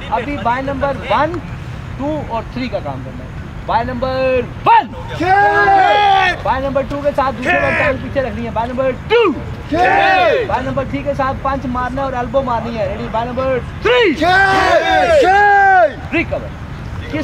अभी by number 1, 2 और 3 का काम करना है। बाय नंबर 1 बाय नंबर 2 के साथ दूसरे बार पीछे रखनी है। बाय नंबर 2 बाय नंबर 3 के साथ पंच मारना है और एल्बो मारनी है। रेडी? By number 3 recover.